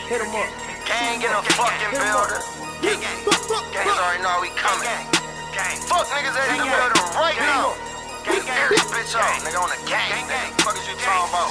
Hit 'em up. Gang in a fucking building. Gangs already know we coming. Fuck niggas that in the building right now. Air this bitch off, nigga on the gang. Fuck is you talking about?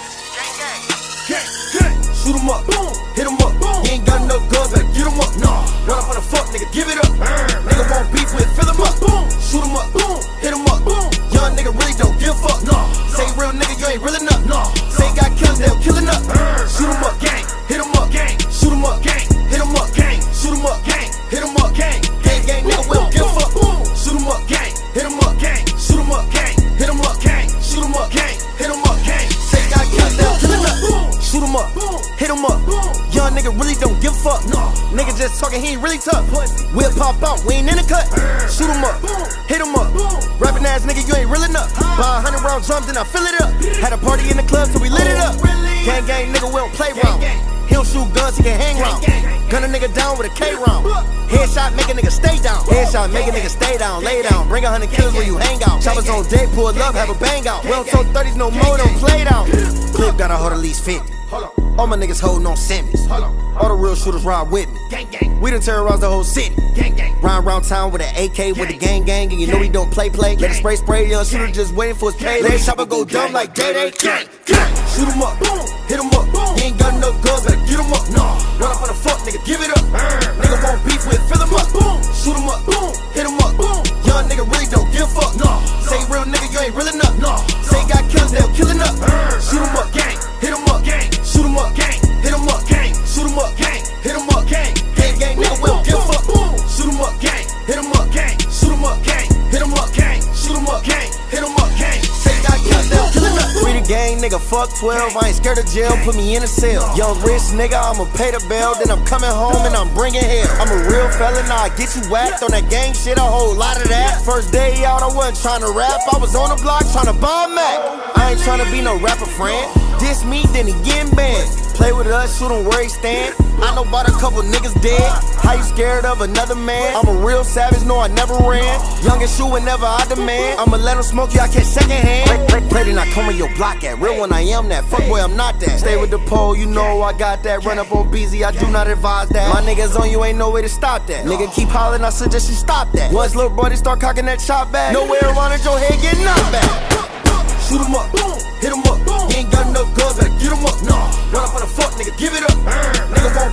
Shoot 'em up, boom, hit 'em up, boom. You ain't got enough guns, better get 'em up, nah. Run up on the fuck, nigga, give it up. Nigga want beef with, fill 'em up, boom. Shoot 'em up, boom, hit 'em up, boom. Young nigga really don't give a fuck, nah. Say real nigga, you ain't really enough, nah. Say got killers, they'll kill enough. Shoot 'em up, gang, hit 'em up, gang. Shoot 'em up, gang, hit 'em up, gang. Shoot 'em up, gang, hit 'em up, gang. Gang, nigga, we don't give a fuck. Shoot 'em up, gang, hit 'em up, gang. Shoot 'em up, gang, hit 'em up, gang. Shoot 'em up, gang, hit 'em up, gang. Say got killers, they'll kill enough. Shoot 'em up, hit 'em up. Young nigga really don't give a fuck. Nigga just talking, he ain't really tough. We'll pop out, we ain't in the cut. Shoot 'em up, hit 'em up. Rapping ass nigga, you ain't real enough. Buy 100 round drums, then I fill it up. Had a party in the club, so we lit it up. Gang, nigga, we don't play round. He don't shoot guns, he can hang round. Gun a nigga down with a K round. Headshot, make a nigga stay down. Headshot, make a nigga stay down, lay down. Bring 100 killers where you hang out. Choppers on deck, pull up, have a bang out. We don't talk 30s no more, don't play down. Clip got a hold at least 50. All my niggas holding on semis. All the real shooters ride with me. We done terrorize the whole city. Ride around town with an AK with the gang, and you know we don't play. Let it spray, young shooter just waiting for his pay. Let chopper go dumb like Day. Shoot 'em up, hit 'em up. You ain't got enough guns, better get 'em up. Nah, run up on the fuck, nigga, give it up. Nigga want beef with, fill 'em up. Shoot 'em up, hit 'em up. Young nigga really don't give a fuck. Nah, say real nigga, you ain't real enough. Nah, say got killers, they'll kill enough. Shoot 'em up, gang, hit 'em up, gang. Shoot 'em up, gang, hit 'em up, gang. Shoot 'em up, gang, hit 'em up, gang. Gang, nigga, we don't give a fuck. Shoot 'em up, gang, hit 'em up, gang. Shoot 'em up, gang, hit 'em up, gang. Shoot 'em up, gang, hit 'em up, gang. Say got killers, they'll kill enough. Free the gang, nigga, fuck 12. I ain't scared of jail, put me in a cell. Young rich nigga, I'ma pay the bill, then I'm coming home and I'm bringing hell. I'm a real fella, now I get you whacked on that gang shit, a whole lot of that. First day out, I wasn't trying to rap, I was on the block trying to bomb Mac. I ain't trying to be no rapper friend. Diss me, then he getting banned. Play with us, shoot him where he stand. I know about a couple niggas dead. How you scared of another man? I'm a real savage, no I never ran. Young and shoot whenever I demand. I'ma let him smoke you, I catch second hand. Play then I come where your block at. Real one I am that, fuck boy I'm not that. Stay with the pole, you know I got that. Run up on BZ, I do not advise that. My niggas on you, ain't no way to stop that. Nigga keep hollering, I suggest you stop that. Once little brother start cocking that chop back, nowhere around it, your head get knocked back. Shoot 'em up, hit 'em up. You ain't got enough guns, better get 'em up. Nah, run up on the fuck, nigga, give it up. Nigga